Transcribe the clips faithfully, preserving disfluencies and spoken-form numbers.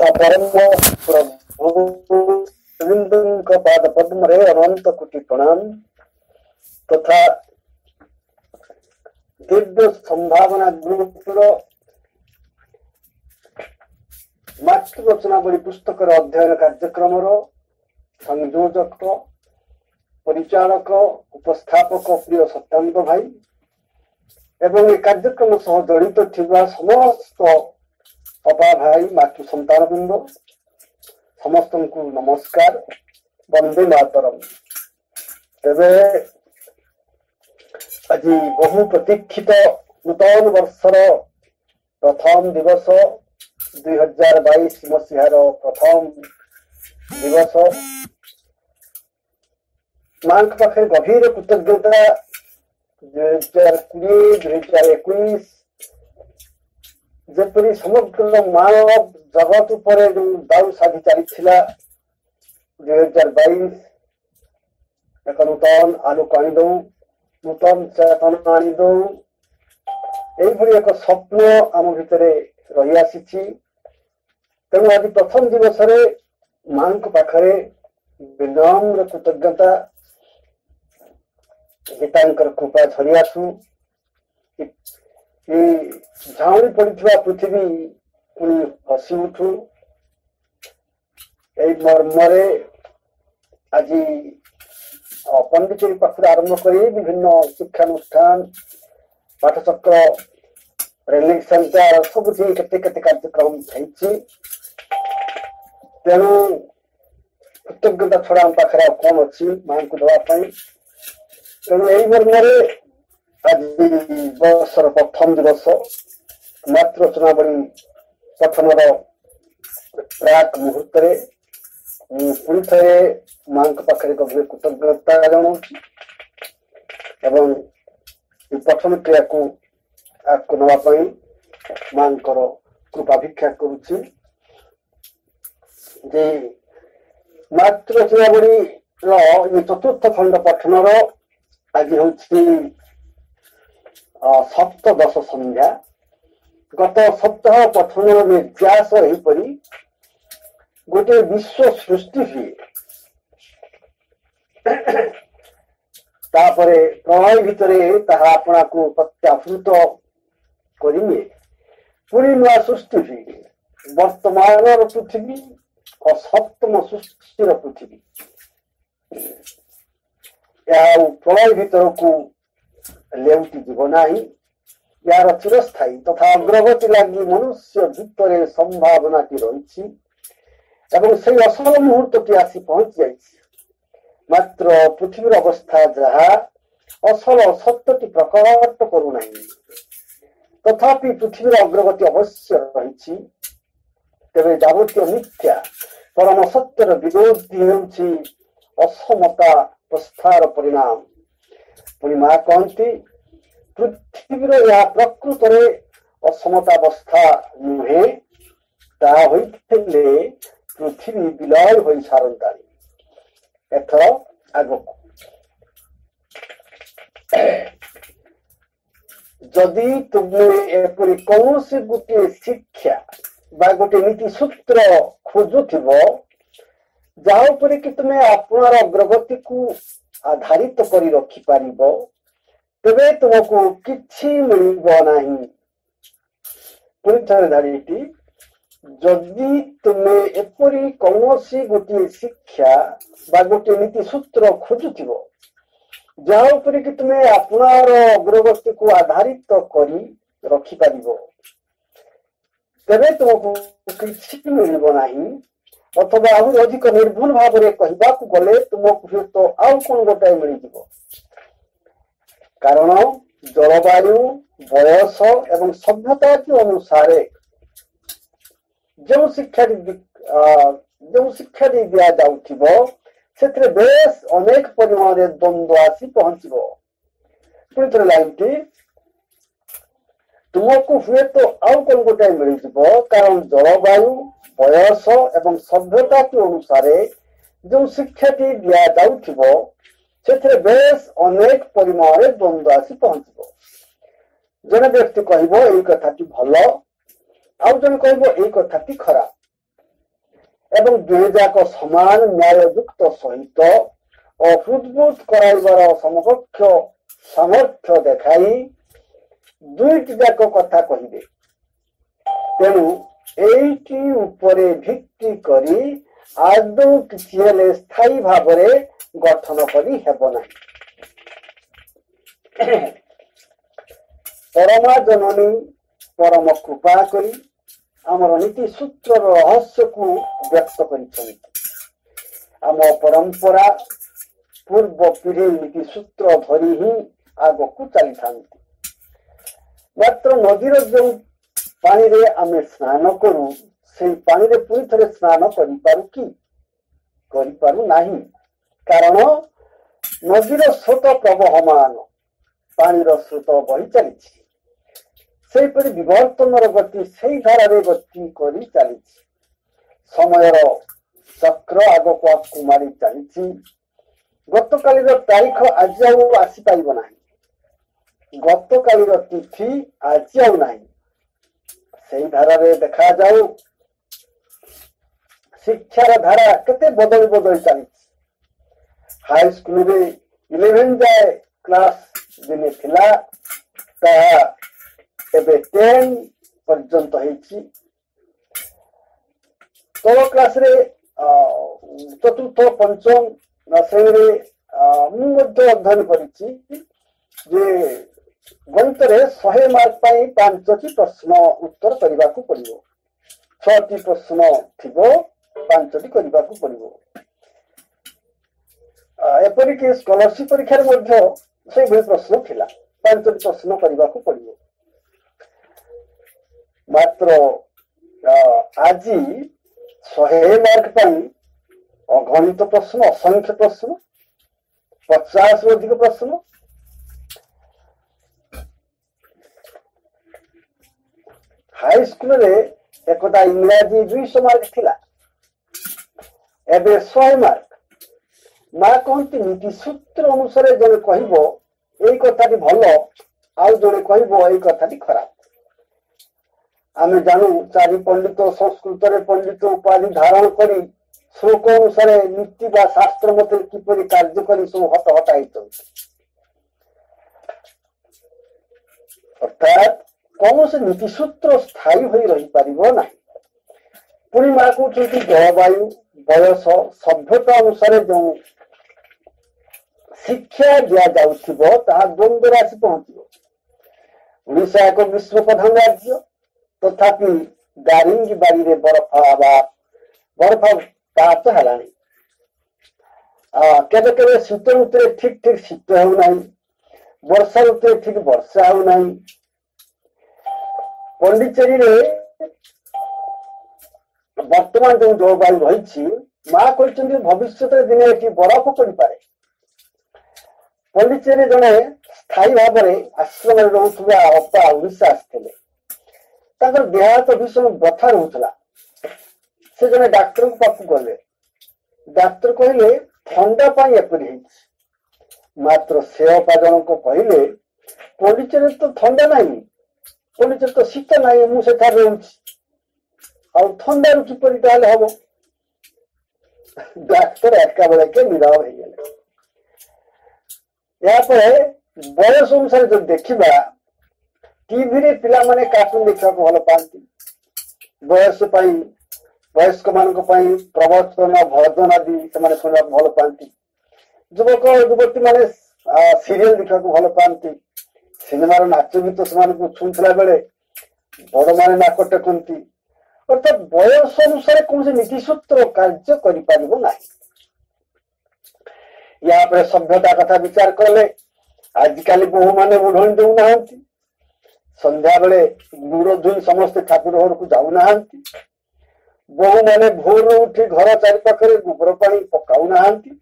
परम प्रभु गोविंदଙ୍କ पाद पद्मरे अनंत कोटि प्रणाम तथा दिव्य संभावना ग्रुपर मातृवचनावली पुस्तकर अध्ययन कार्यक्रम संयोजक परिचालक उपस्थापक प्रिय सत्यानंद भाई एवं ये कार्यक्रम सह जड़ित थिबा समस्त अपा भाई मातृ संतान बृंद समस्त को नमस्कार वंदे मातरम। तेरे आज बहु प्रतीक्षित नूतन वर्षर प्रथम दिवस दुई हजार बैश मसीहार प्रथम दिवस मां पाखे गभीर कृतज्ञता दुई हजार कोड़े दुई हजार एक जपरी समग्र मानव जगत पर जो दाऊ साधि चली दुई हजार बैश एक नूतन आलोक आनीद नूतन चेतना आनीद एक स्वप्न आम भितर रही आसी तेणु आज प्रथम दिवस मां पाखरे विनम्र कृतज्ञता गीतांकर कृपा झड़ी आसू झाउणी पड़ा पृथ्वी पुणी हसी उठू मर्मरे आज पंडिचेरी पाखर आरंभ कर विभिन्न शिक्षानुष्ठान पाठचक्र ट्रेनिंग सेंटर सब केते केते कार्यक्रम तेणु कृतज्ञता छड़ा आम पाखे कौन अच्छी मां को देवाई तेणु यही मर्मरे आज वर्षर प्रथम दिवस मातृवचनावली पठन प्राक मुहूर्त पुणी थे मां पाखे गभीर कृतज्ञता जनाऊँ पठन क्रिया को आगे नापी मां कृपा भिक्षा करुच्ची मातृवचनावली चतुर्थ खंड पठन आज हूँ सप्तदश संध्या गत सप्ताह पठन निर्यास गोटे विश्व सृष्टि हुए प्रलय भितर अपना को प्रत्याफ्लुत करें पुणी नुआ सृष्टि हुए वर्तमान पृथ्वी और सप्तम सृष्टिर पृथ्वी प्रलय भीतर को लेउटी जीव ना यार चिरस्थायी तथा अग्रगति लगी मनुष्य भितर संभावना रही से असल मुहूर्त आसी पहुंची जाए मात्र पृथ्वीर अवस्था जहा असल सत्य प्रकट करूना तथापि पृथ्वीर अग्रगति अवश्य रही तेरे जावतीय मिथ्या परम सत्यर विरोधी होउछि असमता प्रस्थार परिणाम पुणी माँ कहती पृथ्वीर या प्रकृत असमतावस्था नुहे पृथ्वी विलय हो सारता एथर आग जदि तुम्हें एपरी कौन गोटे शिक्षा बा गोटे नीति सूत्र खोजुव जहाँ पर कि तुम्हें अपनार अग्रगति को आधारित करी रखी पारिबो तेबे तुमको किछि मिलिबो नाही पुणी थे धाड़ीटी जदि तुम्हें एपरी कौनसी गोटे शिक्षा बा गोटे नीति सूत्र खोजुथिबो जहाँ ऊपर कि तुम्हें अपनार अग्रगति को आधारित करी रखी पारिबो तेबे तुमको किछि मिलिबो नाही अथवा आहरी अधिक निर्भुल भाव में कहवा गले तुमको तो आउ कौन गोटाए मिल कारण जलवायु बयस एवं सभ्यता के अनुसार जो शिक्षा जो शिक्षा दि दि जाउथिबो सेतरे बेस अनेक परिमाण में द्वंद्व आसी पहुंचबो पुणी थे लाइनटी तुमको हुए तो आउ कौन गोटाए मिल कारण जलवायु बयस एवं सभ्यता के अनुसार जो शिक्षा दि जाउथिबो सेतरे बेस अनेक परिमाण में द्वंद्व आसी पहुंचबो जने व्यक्ति कहबो एई कथाटी भलो आउ जने कहबो एई कथाटी खराब एवं दुईजाक समान न्याययुक्त सहित अहृदबोध कराइबार समकक्ष सामर्थ्य देखाई दुईटी जाक कथा कहिबे। तेणु एइटी उपरे भित्ति करी आदौ किछि हेले स्थायी भावरे गठन करी हेबो नाही। परमा जननी परम कृपा करी आमर नीति सूत्र रहस्य को व्यक्त करिसेंति। आम परंपरा पूर्व पीढ़ी नीति सूत्र धरी ही आग को चली थांती। मात्र नदीर जो पानी रे आमे स्नान करू से पानी रे पूरी थरे स्नान करि पारु कि करि पारु नाही, कारण नदीर स्रोत प्रवहमान पानीर स्रोत बही चली सेपरि विवर्तनर गति से धारे गति करी चली समयर चक्र आग को आगू मारी चली। गतकालीर तारीख आज आउ आसी पाइब नाही, गतकालीर तिथि आज आउ नाही। से धारे देखा जाऊ शिक्षार धारा केते बदल बदल चली। हाई स्कूल रे इलेवेन जाए क्लास दिने थिला ता एबे टेन पर्यंत होइछि। तल क्लास रे चतुर्थ पंचम श्रेणी रे मु मध्य अध्ययन करिछि जे गणित रे सौ मार्क पाई पांचटी प्रश्न उत्तर करबा को पड़िबो। छटी प्रश्न थिबो पांचटी करबा को पड़िबो। एपरि कि स्कॉलरशिप परीक्षा रे मध्य से भली प्रश्न थिला, पांचटी प्रश्न करबा को पड़िबो। मात्र आज सौ मार्क पाई अगणित प्रश्न, असंख्य प्रश्न, पचास अधिक प्रश्न। हाई स्कूल रे एकटा इंग्राजी दुईश मार्क थिला, एबे सौ मार्क। माँ कहती नीति सूत्र अनुसार जने कहबो एई कथाटी भलो आउ जने कहबो एई कथाटी खराब। आमे जानू चारि पंडित संस्कृत रे पंडित उपाधि धारण करी श्लोक अनुसार नीति बा शास्त्र मत किपरि कार्य करी सब हट हटाई। अर्थात कौन से नीति सूत्र स्थायी होई रही पारिबो नाही। पुणी माँ कहते जलवायु बयस सभ्यता अनुसार जो शिक्षा दिया जाउथिबो ताहा द्वंद्व राशि पहुंचो। ओडिशा एक विश्व प्रधान राज्य, तथापि दारिंगी बाड़ी रे बरफ बरफ पात हलानी। केबे केबे शीत ऋतु ठीक ठीक शीत हो नहीं, वर्षा ऋतु ठीक वर्षा हो नहीं। पंडिचेरी रे वर्तमान जो जलवायु रही माँ कहते भविष्य दिन एटी बरफ पड़ पाए। पंडिचेरी जड़े स्थायी भाव में आश्रम रोकवा अपा ओडिशा आसते देहात भीषण व्यथा रोला। से जड़े डाक्तर पाख गले, डाक्तर कहले ठंडा पाई एपरी मात्र से अपा जन को कहले पंडिचेरी तो ठंडा नहीं, पंडिचेरी तो शीत नहीं, मुझे ठंडा रू किपरि ताले हबो। डाक्तर एका बेले के निराव हो गले। या बयस अनुसार जो देखा टीवी रे पिला माने कार्टून देखा भल पाती। बयस वयस्क मान प्रवचन भजन आदि से शुणा भल पाती। युवक युवती माने सीरियल देखा भल पाती। सिनेमार नाच गीत से छुला बेले बड़ माने नाक टेकती। अर्थात बयस अनुसार कौन नीति सूत्र कार्य कर या सभ्यता कथा विचार कले आजिकाली बहु माने बुढ़णी देना संध्या बेले गुड़ धुई समस्ते ठाकुर घर को जाऊना। बहु माने भोर उठी घर चारि पाखे गोबर पानी पकाऊना।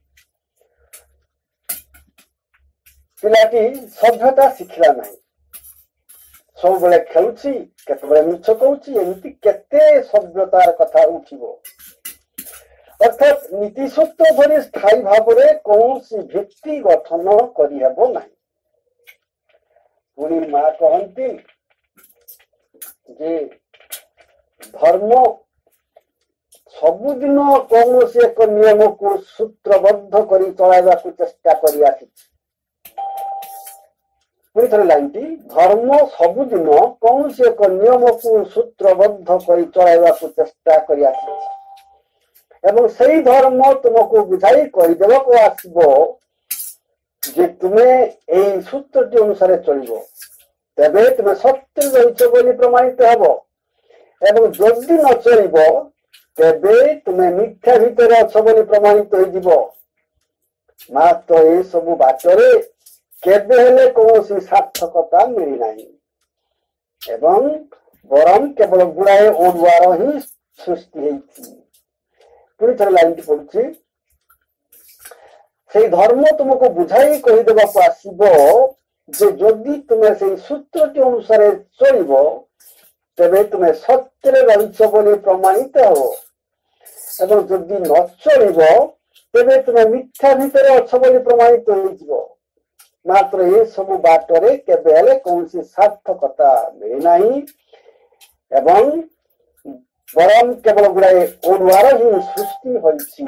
पिलाटी सभ्यता शिखला ना, सब बेले खेलुची, केतबेले मिछ कहूची, एमती केते सभ्यतार कथा उठिबो। अर्थात नीति सूत्र धरी स्थायी भाव में कौन सी भित्ति गठन करहब ना। पुणी माँ कहती जे धर्म ସବୁଦିନ କୌଣସି ଏକ ନିୟମକୁ ସୂତ୍ରବଦ୍ଧ କରି ଚଳାଇବାକୁ ଚେଷ୍ଟା କରି ଆସିଛି। ପୁଣି ଥରେ ଲାଇନଟି, ଧର୍ମ ସବୁଦିନ କୌଣସି ଏକ ନିୟମକୁ ସୂତ୍ରବଦ୍ଧ କରି ଚଳାଇବାକୁ ଚେଷ୍ଟା କରି ଆସିଛି ଏବଂ ସେଇ ଧର୍ମ ତୁମକୁ ବୁଝାଇ କହିଦେବାକୁ ଆସିବ ଯେ ତୁମେ ଏଇ ସୂତ୍ରଟି ଅନୁସାରେ ଚଳିବ, ତେବେ ତୁମେ ସତ୍ୟରେ ରହିଛ ବୋଲି ପ୍ରମାଣିତ ହେବ ଏବଂ ଯଦି ନ ଚଳିବ ତେବେ ତୁମେ ମିଥ୍ୟା ଭିତରେ ଅଛ ବୋଲି ପ୍ରମାଣିତ ହୋଇଯିବ। ମାତ୍ର ଏସବୁ ବାଟରେ କେବେ ହେଲେ କୌଣସି ସାର୍ଥକତା ମିଳିନାହିଁ ଏବଂ ବରଂ କେବଳ ଗୁଡ଼ାଏ ଅଡୁଆର ହିଁ ସୃଷ୍ଟି ହେଇଛି। ପୁଣି ଥରେ ଲାଇନଟି ପଡୁଛି, ସେଇ ଧର୍ମ ତୁମକୁ ବୁଝାଇ କହିଦେବାକୁ ଆସିବ ଯେ ଯଦି ତୁମେ ସେଇ ସୂତ୍ରଟି ଅନୁସାରେ ଚଳିବ ତେବେ ତୁମେ ସତ୍ୟରେ ରହିଛ ବୋଲି ପ୍ରମାଣିତ ହେବ ଏବଂ ଯଦି ନ ଚଳିବ ତେବେ ତୁମେ ମିଥ୍ୟା ଭିତରେ ଅଛ ବୋଲି ପ୍ରମାଣିତ ହୋଇଯିବ। ମାତ୍ର ଏସବୁ ବାଟରେ କେବେ ହେଲେ କୌଣସି ସାର୍ଥକତା ମିଳିନାହିଁ ଏବଂ ବରଂ କେବଳ ଗୁଡ଼ାଏ ଅଡୁଆର ହିଁ ସୃଷ୍ଟି ହୋଇଛି।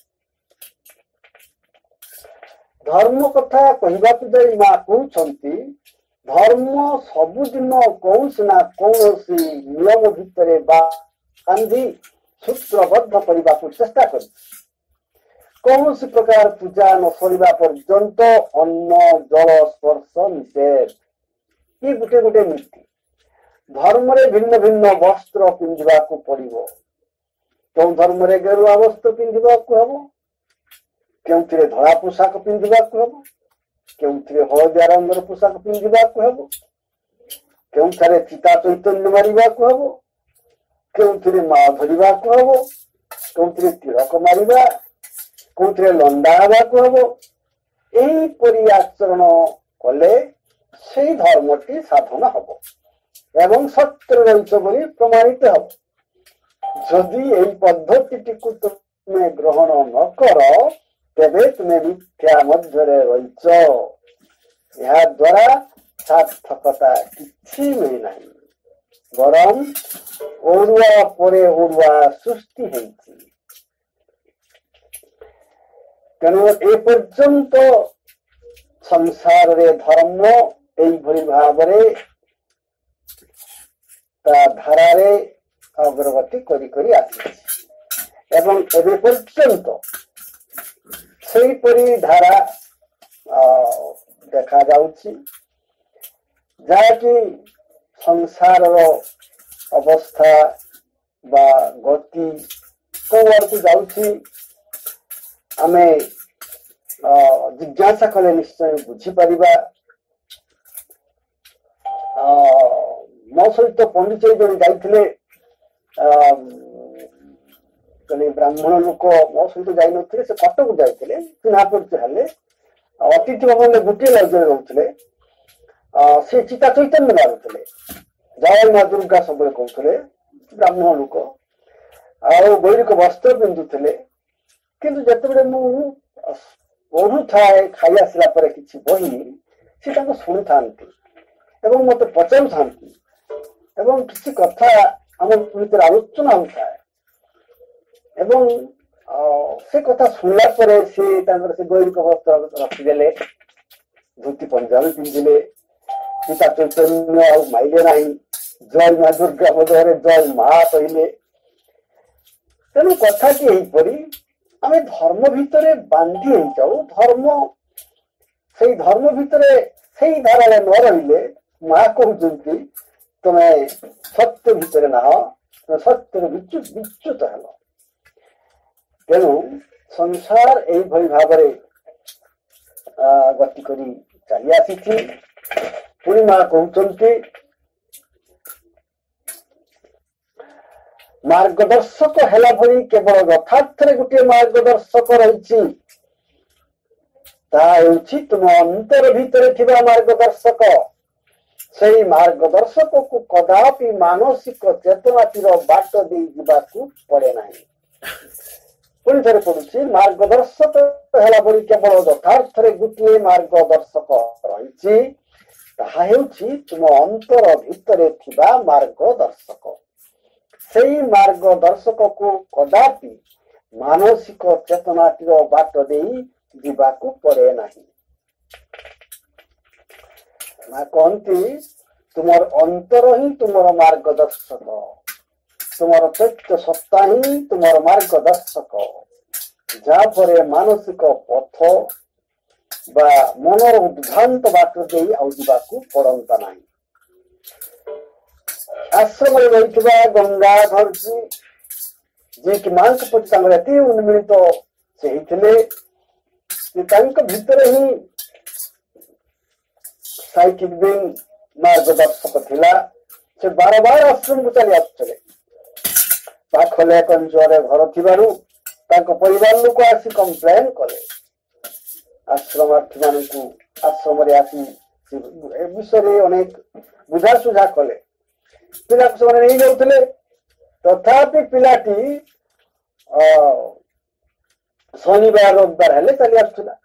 ଧର୍ମ କଥା କହିବାକୁ ଯାଇ ମା କହୁଛନ୍ତି, ଧର୍ମ ସବୁଦିନ କୌଣସି ନା କୌଣସି ନିୟମ ଭିତରେ ବାନ୍ଧି ସୂତ୍ରବଦ୍ଧ କରିବାକୁ ଚେଷ୍ଟା କରିଛି। କୌଣସି ପ୍ରକାର ପୂଜା ନ ସରିବା ପର୍ଯ୍ୟନ୍ତ ଅନ୍ନ ଜଳ ସ୍ପର୍ଶ ନିଷେଧ, ଏ ଗୋଟେ ଗୋଟେ ନୀତି। ଧର୍ମରେ ଭିନ୍ନ ଭିନ୍ନ ବସ୍ତ୍ର ପିନ୍ଧିବାକୁ ପଡିବ। କେଉଁ ଧର୍ମରେ ଗେରୁଆ ବସ୍ତ୍ର ପିନ୍ଧିବାକୁ ହବ, କେଉଁଥିରେ ଧଳା ପୋଷାକ ପିନ୍ଧିବାକୁ ହବ, କେଉଁଥିରେ ହଳଦିଆ ରଙ୍ଗର ପୋଷାକ ପିନ୍ଧିବାକୁ ହବ, କେଉଁଠାରେ ଚିତା ଚୈତନ୍ୟ ମାରିବାକୁ ହବ, କେଉଁଥିରେ ମା ଧରିବାକୁ ହବ, କେଉଁଥିରେ ତିଳକ ମାରିବା, କୋଉଥିରେ ଲଣ୍ଡା ହେବାକୁ ହବ। ଏହିପରି ଆଚରଣ କଲେ ସେଇ ଧର୍ମଟି ସାଧନ ହବ ଏବଂ ସତ୍ୟରେ ରହିଛ ବୋଲି ପ୍ରମାଣିତ ହବ। ଯଦି ଏହି ପଦ୍ଧତିଟିକୁ ତୁମେ ଗ୍ରହଣ ନ କର ତେବେ ତୁମେ ମିଥ୍ୟା ମଧ୍ୟରେ ରହିଛ। ଏହା ଦ୍ୱାରା ସାର୍ଥକତା କିଛି ମିଳିନାହିଁ, ବରଂ ଅଡୁଆ ପରେ ଅଡୁଆ ସୃଷ୍ଟି ହେଇଛି। ତେଣୁ ଏପର୍ଯ୍ୟନ୍ତ ସଂସାରରେ ଧର୍ମ ଏଇଭଳି ଭାବରେ ତା ଧାରାରେ ଅଗ୍ରଗତି କରି କରି ଆସିଛି ଏବଂ ଏବେ ପର୍ଯ୍ୟନ୍ତ ସେହିପରି ଧାରା ଦେଖାଯାଉଛି, ଯାହାକି ସଂସାରର ଅବସ୍ଥା ବା ଗତି କୋଉ ଆଡକୁ ଯାଉଛି ଆମେ ଜିଜ୍ଞାସା କଲେ ନିଶ୍ଚୟ ବୁଝିପାରିବା। ମୋ ସହିତ ପଣ୍ଡିଚେରୀ ଜଣେ ଯାଇଥିଲେ, ବ୍ରାହ୍ମଣ ଲୋକ ମୋ ସହିତ ଯାଇନଥିଲେ, ସେ କଟକ ଯାଇଥିଲେ, ଚିହ୍ନା ପରିଚୟ ହେଲେ, ଅତିଥି ଭବନରେ ଗୋଟିଏ ଲଜ୍ଜରେ ରହୁଥିଲେ। ସେ ଚିତା ଚୈତନ୍ୟ ମାରୁଥିଲେ, ଜୟ ମା ଦୁର୍ଗା ସବୁବେଳେ କହୁଥିଲେ, ବ୍ରାହ୍ମଣ ଲୋକ, ଆଉ ବୈଦିକ ବସ୍ତ୍ର ପିନ୍ଧୁଥିଲେ। କିନ୍ତୁ ଯେତେବେଳେ ମୁଁ ପଢୁଥାଏ ଖାଇ ଆସିଲା ପରେ କିଛି ବହି, ସେ ତାଙ୍କୁ ଶୁଣିଥାନ୍ତି ଏବଂ ମତେ ପଚାରୁଥାନ୍ତି ଏବଂ କିଛି କଥା ଆମ ଭିତରେ ଆଲୋଚନା ହଉଥାଏ ଏବଂ ସେ କଥା ଶୁଣିଲା ପରେ ସେ ତାଙ୍କର ସେ ବୈଦିକ ବସ୍ତ୍ର ରଖିଦେଲେ, ଧୋତି ପଞ୍ଜାବୀ ପିନ୍ଧିଲେ, ଚିତା ଚୈତନ୍ୟ ଆଉ ମାଇଲେ ନାହିଁ, ଜୟ ମା ଦୁର୍ଗା ବଦଳରେ ଜୟ ମା କହିଲେ। ତେଣୁ କଥାଟି ଏହିପରି, ଆମେ ଧର୍ମ ଭିତରେ ବାନ୍ଧି ହେଇଯାଉ, ଧର୍ମ ସେଇ ଧର୍ମ ଭିତରେ ସେଇ ଧାରାରେ ନ ରହିଲେ ମା କହୁଛନ୍ତି ତମେ ସତ୍ୟ ଭିତରେ ନାହ, ତମେ ସତ୍ୟରେ ବିଚ୍ୟୁତ ହେଲ। ତେଣୁ ସଂସାର ଏଇଭଳି ଭାବରେ ଗତି କରି ଚାଲି ଆସିଛି। ପୁଣି ମା କହୁଛନ୍ତି, ମାର୍ଗଦର୍ଶକ ହେଲା ଭଳି କେବଳ ଯଥାର୍ଥରେ ଗୋଟିଏ ମାର୍ଗଦର୍ଶକ ରହିଛି, ତାହା ହେଉଛି ତୁମ ଅନ୍ତର ଭିତରେ ଥିବା ମାର୍ଗଦର୍ଶକ। ସେଇ ମାର୍ଗଦର୍ଶକକୁ କଦାପି ମାନସିକ ଚେତନାଟିର ବାଟ ଦେଇ ଯିବାକୁ ପଡେ ନାହିଁ। ପୁଣି ଥରେ ପଡୁଛି, ମାର୍ଗଦର୍ଶକ ହେଲା ଭଳି କେବଳ ଯଥାର୍ଥରେ ଗୋଟିଏ ମାର୍ଗଦର୍ଶକ ରହିଛି, ତାହା ହେଉଛି ତୁମ ଅନ୍ତର ଭିତରେ ଥିବା ମାର୍ଗଦର୍ଶକ। ସେଇ ମାର୍ଗଦର୍ଶକକୁ କଦାପି ମାନସିକ ଚେତନାଟିର ବାଟ ଦେଇ ଯିବାକୁ ପଡେ ନାହିଁ। ମା କହନ୍ତି ତୁମର ଅନ୍ତର ହିଁ ତୁମର ମାର୍ଗଦର୍ଶକ, ତୁମର ଚୈତ୍ୟ ସତ୍ତା ହିଁ ତୁମର ମାର୍ଗଦର୍ଶକ, ଯାହାପରେ ମାନସିକ ପଥ ବା ମନର ଉଦ୍ଭ୍ରାନ୍ତ ବାଟ ଦେଇ ଆଉ ଯିବାକୁ ପଡନ୍ତା ନାହିଁ। ଆଶ୍ରମରେ ରହିଥିବା ଗଙ୍ଗାଧରଜୀ ଯିଏକି ମାଙ୍କ ପ୍ରତି ତାଙ୍କର ଏତେ ଉନ୍ମିଳିତ ସେ ହେଇଥିଲେ ଯେ ତାଙ୍କ ଭିତରେ ହିଁ ସାଇକିକ ବିଂ ମାର୍ଗଦର୍ଶକ ଥିଲା। ସେ ବାର ବାର ଆଶ୍ରମକୁ ଚାଲି ଆସୁଥିଲେ। ପାଖ ଲେକ ଅଞ୍ଚଳରେ ଘର ଥିବାରୁ ତାଙ୍କ ପରିବାର ଲୋକ ଆସି କମ୍ପ୍ଲେନ କଲେ। ଆଶ୍ରମାର୍ଥୀ ମାନଙ୍କୁ ଆଶ୍ରମରେ ଆସି ଏ ବିଷୟରେ ଅନେକ ବୁଝାସୁଝା କଲେ। ପିଲାକୁ ସେମାନେ ନେଇଯାଉଥିଲେ, ତଥାପି ପିଲାଟି ଶନିବାର ରବିବାର ହେଲେ ଚାଲି ଆସୁଥିଲା।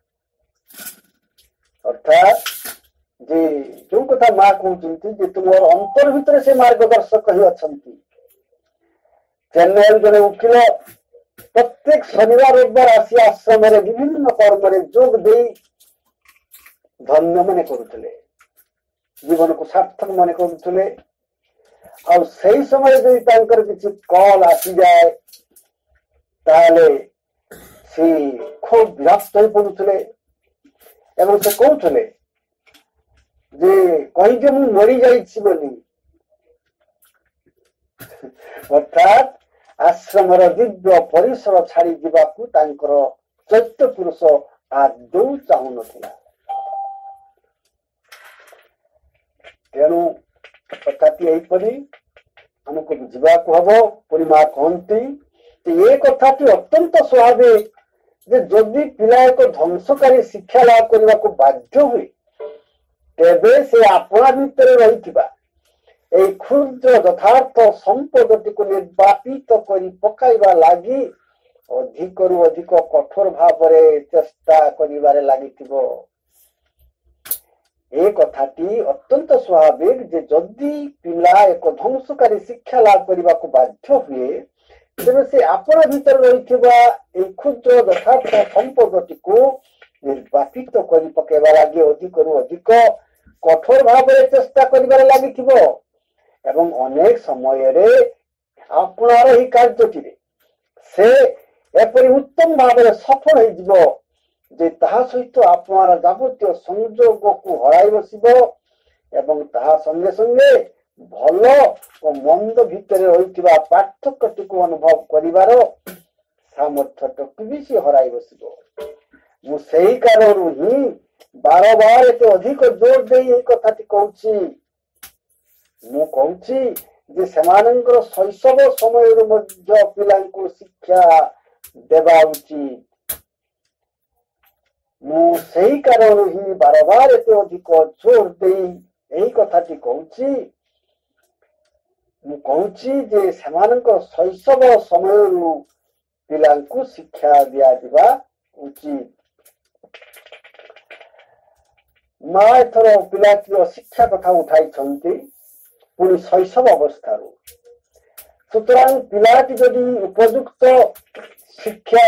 ଅର୍ଥାତ୍ ଯେ ଯୋଉ କଥା ମା କହୁଛନ୍ତି ଯେ ତୁମର ଅନ୍ତର ଭିତରେ ସେ ମାର୍ଗଦର୍ଶକ ହିଁ ଅଛନ୍ତି। ଚେନ୍ନାଇରୁ ଜଣେ ଉକିଲ ପ୍ରତ୍ୟେକ ଶନିବାର ରବିବାର ଆସି ଆଶ୍ରମରେ ବିଭିନ୍ନ କର୍ମରେ ଯୋଗ ଦେଇ ଧନ୍ୟ ମନେ କରୁଥିଲେ, ଜୀବନକୁ ସାର୍ଥକ ମନେ କରୁଥିଲେ। ଆଉ ସେଇ ସମୟରେ ଯଦି ତାଙ୍କର କିଛି କଲ୍ ଆସିଯାଏ ତାହେଲେ ସେ ଖୁବ ବିରକ୍ତ ହୋଇ ପଡୁଥିଲେ ଏବଂ ସେ କହୁଥିଲେ ଯେ କହିକି ମୁଁ ମରିଯାଇଛି ବୋଲି। ଅର୍ଥାତ୍ ଆଶ୍ରମର ଦିବ୍ୟ ପରିସର ଛାଡି ଯିବାକୁ ତାଙ୍କର ଚୈତ୍ୟ ପୁରୁଷ ଆଦୌ ଚାହୁଁନଥିଲା। ତେଣୁ କଥାଟି ଏହିପରି ଆମକୁ ବୁଝିବାକୁ ହବ। ପୁଣି ମା କହନ୍ତି ଏ କଥାଟି ଅତ୍ୟନ୍ତ ସ୍ୱାଭାବିକ ଯେ ଯଦି ପିଲା ଏକ ଧ୍ୱଂସକାରୀ ଶିକ୍ଷା ଲାଭ କରିବାକୁ ବାଧ୍ୟ ହୁଏ ତେବେ ସେ ଆପଣା ଭିତରେ ରହିଥିବା এই ক্ষুদ্র যথার্থ সম্পদটিକୁ ନିର୍ବାପିତ କରି ପକାଇବା ଲାଗି ଅଧିକରୁ ଅଧିକ କଠୋର ଭାବରେ ଚେଷ୍ଟା କରିବାରେ ଲାଗିଥିବ। ଏ କଥାଟି ଅତ୍ୟନ୍ତ ସ୍ୱାଭାବିକ ଯେ ଯଦି ପିଲା ଏକ ଧ୍ୱଂସକାରୀ ଶିକ୍ଷା ଲାଭ କରିବାକୁ ବାଧ୍ୟ ହୁଏ ତେବେ ସେ ଆପଣା ଭିତରେ ରହିଥିବା এই ক্ষୁଦ୍ର ଯଥାର୍ଥ ସମ୍ପଦଟିକୁ ନିର୍ବାପିତ କରି ପକାଇବା ଲାଗି ଅଧିକରୁ ଅଧିକ କଠୋର ଭାବରେ ଚେଷ୍ଟା କରିବାରେ ଲାଗିଥିବ ଏବଂ ଅନେକ ସମୟରେ ଆପଣାର ଏହି କାର୍ଯ୍ୟଟିରେ ସେ ଏପରି ଉତ୍ତମ ଭାବରେ ସଫଳ ହେଇଯିବ ଯେ ତାହା ସହିତ ଆପଣାର ଯାବତୀୟ ସଂଯୋଗକୁ ହରାଇ ବସିବ ଏବଂ ତାହା ସଙ୍ଗେ ସଙ୍ଗେ ଭଲ ଓ ମନ୍ଦ ଭିତରେ ରହିଥିବା ପାର୍ଥକ୍ୟଟିକୁ ଅନୁଭବ କରିବାର ସାମର୍ଥ୍ୟଟିକୁ ବି ସେ ହରାଇ ବସିବ। ମୁଁ ସେଇ କାରଣରୁ ହିଁ ବାର ବାର ଏତେ ଅଧିକ ଜୋର ଦେଇ ଏହି କଥାଟି କହୁଛି। ମୁଁ କହୁଛି ଯେ ସେମାନଙ୍କର ଶୈଶବ ସମୟରୁ ମଧ୍ୟ ପିଲାଙ୍କୁ ଶିକ୍ଷା ଦେବା ଉଚିତ। ମୁଁ ସେଇ କାରଣରୁ ହିଁ ବାର ବାର ଏତେ ଅଧିକ ଜୋର ଦେଇ ଏହି କଥାଟି କହୁଛି। ମୁଁ କହୁଛି ଯେ ସେମାନଙ୍କ ଶୈଶବ ସମୟରୁ ପିଲାଙ୍କୁ ଶିକ୍ଷା ଦିଆଯିବା ଉଚିତ। ମା ଏଥର ପିଲାଟିର ଶିକ୍ଷା କଥା ଉଠାଇଛନ୍ତି ପୁଣି ଶୈଶବ ଅବସ୍ଥାରୁ। ସୁତରାଂ ପିଲାଟି ଯଦି ଉପଯୁକ୍ତ ଶିକ୍ଷା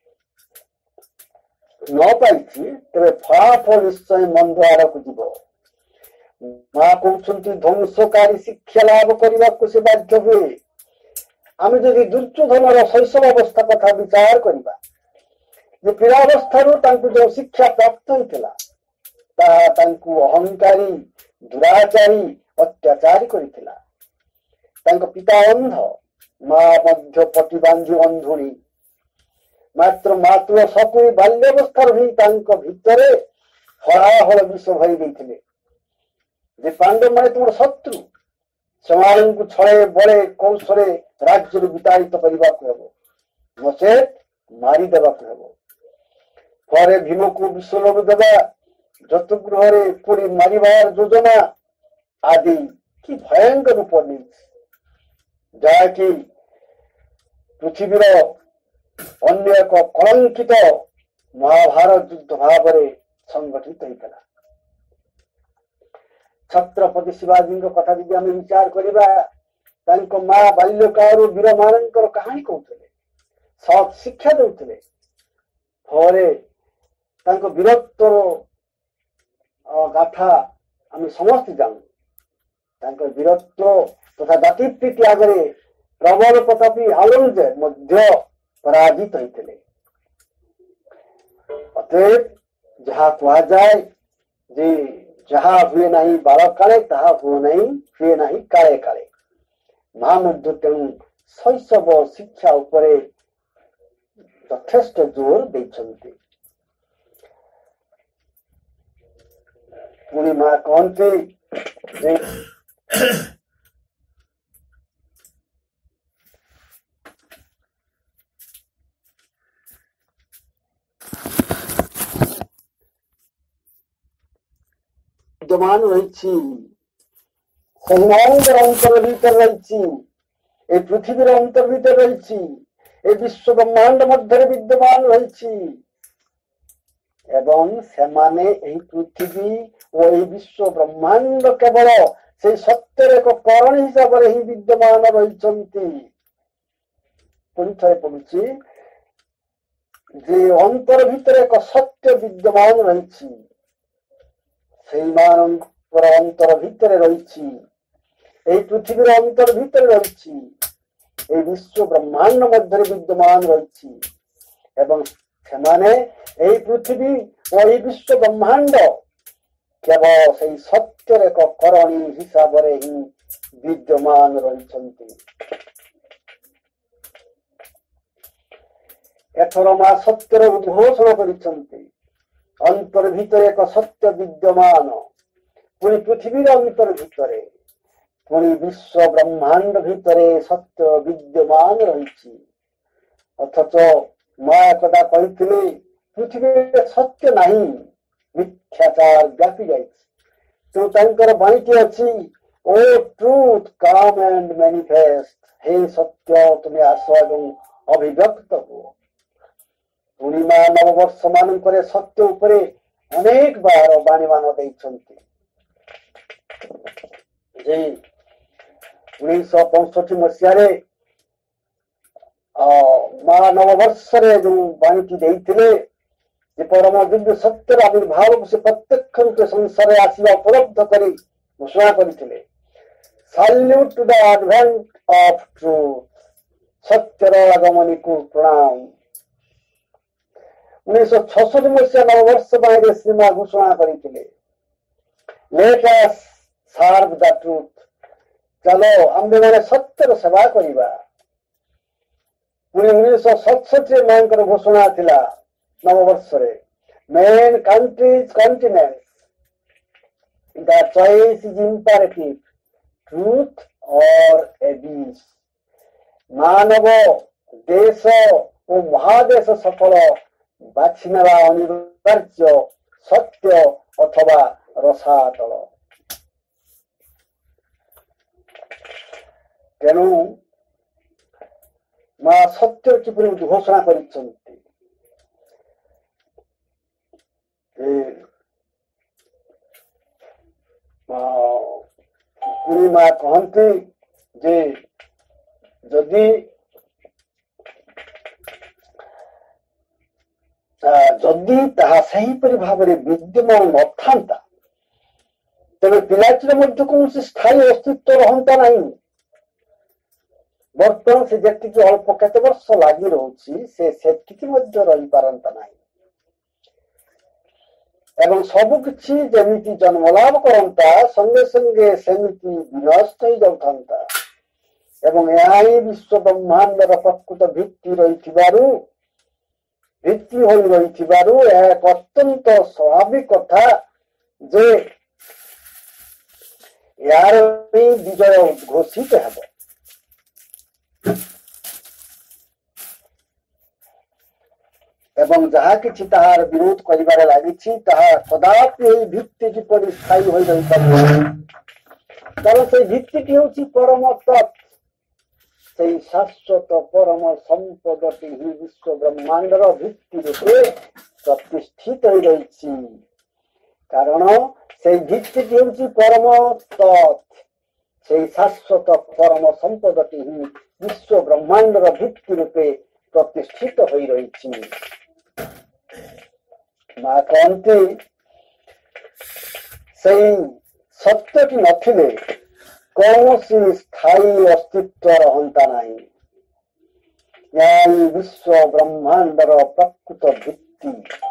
ନ ପାଇଛି ତେବେ ଫଳାଫଳ ନିଶ୍ଚୟ ମନ୍ଦ ଆଡକୁ ଯିବ। ମା କହୁଛନ୍ତି ଧ୍ୱଂସକାରୀ ଶିକ୍ଷା ଲାଭ କରିବାକୁ ସେ ବାଧ୍ୟ ହୁଏ। ଆମେ ଯଦି ଦୁର୍ଯ୍ୟୋଧନର ଶୈଶବ ଅବସ୍ଥା କଥା ବିଚାର କରିବା ଯେ ପିଲାବସ୍ଥାରୁ ତାଙ୍କୁ ଯେଉଁ ଶିକ୍ଷା ପ୍ରାପ୍ତ ହୋଇଥିଲା ତାହା ତାଙ୍କୁ ଅହଙ୍କାରୀ, ଦୁରାଚାରୀ, ଅତ୍ୟାଚାରୀ କରିଥିଲା। ତାଙ୍କ ପିତା ଅନ୍ଧ, ମା ମଧ୍ୟ ପଟି ବାନ୍ଧି ଅନ୍ଧୁଣୀ। ମାତ୍ର ମାତୃ ସକୁଳି ବାଲ୍ୟାବସ୍ଥାରୁ ହିଁ ତାଙ୍କ ଭିତରେ ହଳାହଳ ବିଷ ଭରି ଦେଇଥିଲେ ଯେ ପାଣ୍ଡବମାନେ ତୁମର ଶତ୍ରୁ, ସେମାନଙ୍କୁ ଛଳେ ବଳେ କୌଶଳେ ରାଜ୍ୟରୁ ବିତାଡ଼ିତ କରିବାକୁ ହେବ, ନଚେତ ମାରିଦେବାକୁ ହେବ। ପରେ ଭୀମକୁ ବିଶ୍ୱଲୋଭ ଦେବା, ଯତୁଗୃହରେ ପୁଣି ମାରିବାର ଯୋଜନା ଆଦି କି ଭୟଙ୍କର ରୂପ ନେଇଛି, ଯାହାକି ପୃଥିବୀର ଅନ୍ୟ ଏକ କଳଙ୍କିତ ମହାଭାରତ ଯୁଦ୍ଧ ଭାବରେ ସଂଗଠିତ ହୋଇଥିଲା। ଛତ୍ରପତି ଶିବାଜୀଙ୍କ କଥା ଯଦି ଆମେ ବିଚାର କରିବା तांको माँ बाल्यकालु वीर मानकर कहानी कहते सत् शिक्षा देते फले तांको वीरत्वर गाथा आम समस्त जानू तांको वीरत्व तथा जातिप्रीति आगे प्रबल प्रतापी औरंगजेब मध्य पराजित होते अतएव जहाँ कह जाए जे जहाँ हुए नहीं बाल काले ताहा हुए नहीं हुए नहीं काले काले महामध्य तेणु शैशव शिक्षा उपरे यथेष्ट जोर देते पुणी माँ कहते विद्यमान रही अंतर भीतर रही पृथ्वीर अंतर भीतर रही विश्व ब्रह्मांड मध्य विद्यमान रही एवं सेमाने एही पृथ्वी और विश्व ब्रह्मांड केवल से सत्यर एक करण हिसाब से ही विद्यमान रही पड़ुची जे अंतर भीतर एक सत्य विद्यमान रही अंतर भीतर रही पृथ्वीर अंतर भीतर रही विश्व ब्रह्मांड मध्य विद्यमान रही एवं सेमाने पृथ्वी और विश्व ब्रह्मांड केवल से सत्यर एक करणी हिसाब से ही विद्यमान रही एथर माँ सत्यर उद्घोषण कर अंतर भीतर एक सत्य विद्यमान पुणी पृथ्वीर अंतर भीतर पुणी विश्व ब्रह्मांड भीतर सत्य विद्यमान रही अथच माँ कदा कही पृथ्वी सत्य नहीं मिथ्याचार व्यापी जाकर बाणीटी अच्छी O truth come and manifest हे सत्य तुम्हें आस एवं अभिव्यक्त हो पूर्णिमा नववर्ष मानक सत्य उपरे अनेक बार बाणीमान उन्नीस पैंसठ मसीह माँ नववर्ष जो बाणीटी देते परम दिव्य सत्यर आविर्भाव से प्रत्यक्ष रूप संसार आसवा उपलब्ध कर घोषणा करते salute to the advent of truth सत्यर आगमनी को प्रणाम उन्नीस छसठ मसीहा नववर्ष बाहर श्रीमा घोषणा करते let us serve the truth चलो आम्भे माने सत्यर सेवा करिबा पुणी उन्नीस सतसठ मां घोषणा थिला नववर्ष men countries continent the choice is imperative truth और एबीस मानव देश और महादेश सफल बाछिनेवा अनिवार्य सत्य अथवा रसातल तेणु माँ सत्य किपरि घोषणा करिसंती पुणी माँ कहती जे जदि जदि ताहा सहीपरि भाव में विद्यमान न था तेरे पिलाटीर मध्य कौन स्थायी अस्तित्व रहता नहीं बर्तमान से जी अल्प केते वर्ष लगी रही से रही पारंता नहीं एवं सबकि जमी जन्म लाभ करता संगे संगे सेमिति विनष्ट हो जाता एवं यह विश्व ब्रह्मांड प्रकृत भित्ति रही भित्ति हो रही एक अत्यंत स्वाभाविक कथा जे यार विजय घोषित है एवं जहाँ कि ताहार विरोध करिबार लागिछि ताहा कदापि भित्ति किपरि स्थायी होई रही कारण से भित्ति होछि परम तत्व से शाश्वत परम संपदटी ही विश्व ब्रह्मांडर भित्ति रूपे प्रतिष्ठित हो रही कारण से भित्ति होछि परम तत्व से शाश्वत परम संपदटी ही विश्व ब्रह्मांडर भित्ति रूपे प्रतिष्ठित हो रही। माँ कहती से सत्यटी नथिले कौन स्थायी अस्तित्व रहता नहीं। यही विश्व ब्रह्मांडर प्रकृत भित्ति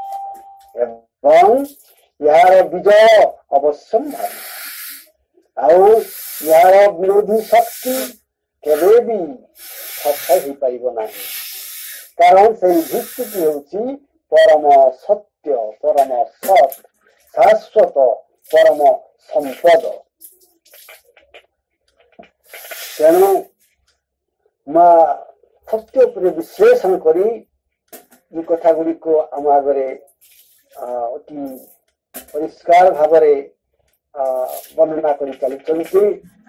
एवं यार विजय अवश्यम्भावी। आउ यार विरोधी शक्ति केवे भी सफल हो पाइब नहीं, कारण से भित्ति होची परम सत्य, परम सत, शाश्वत परम संपद। तेणु माँ सत्य पर विश्लेषण करी ये कथा गुड़ी को आम आगे अति परिष्कार भाव वर्णना कर चलती।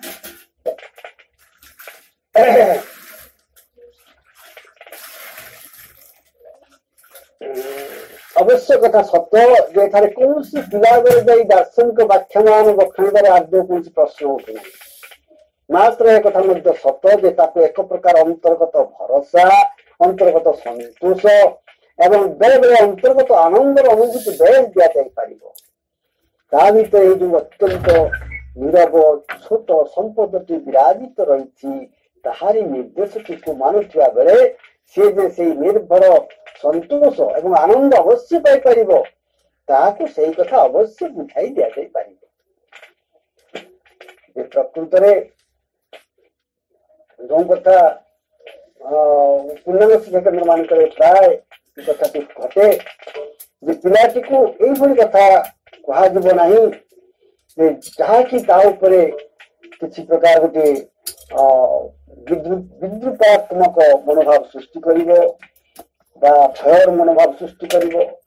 अवश्य कथा सत्य जे थारे कौन पिला बेले दार्शनिक व्याख्यान बखाणीबार आदौ कौन प्रश्न उठुना। मात्र एक कथा मध्य सत्य जे ताको एक प्रकार अंतर्गत भरोसा, अंतर्गत संतोष एवं बेले बेले अंतर्गत आनंदर अनुभूति बेस दिया जाई पारिबो। ता भीतर जो अत्यंत नीरव छोट संपदटी विराजित रही ताहारी निर्देशटी को मानुवा बेले सी जे से निर्भर संतोष एवं आनंद अवश्य पाई पारिबो, ताहाको सेही कथा अवश्य बुझाई दिया जाई पारिबो। प्रकृत रे जो कथा पूर्णांग शिक्षा केन्द्र मान प्राय कथा घटे जे पिलाटी को यही कथा कहब ना जहाँकि किसी प्रकार गोटे विद्रुपात्मक मनोभाव सृष्टि कर भयर मनोभाव सृष्टि कर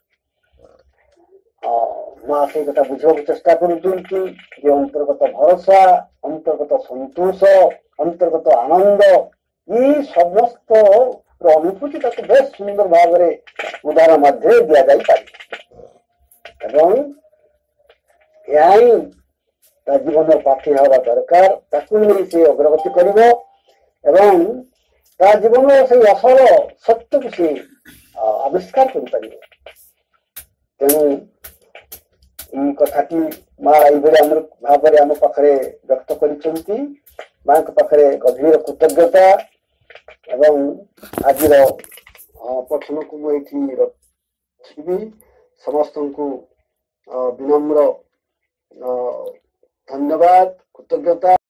माँ से कथा बुझा चेष्टा कर अंतर्गत भरोसा, अंतर्गत संतोष, अंतर्गत आनंद ये समस्त अनुभूति बेस सुंदर भाव उदाहरण मध्य दि जाए जीवन पाठी हवा दरकार ताकू नहीं से अग्रगति कर जीवन से असल सत्य को से आविष्कार कर। तेणु कथाटी माँ ये भाव आम पाखे व्यक्त कर माँ पाखे गभीर कृतज्ञता एवं आज पठन को मुझे रखी समस्त को विनम्र धन्यवाद कृतज्ञता।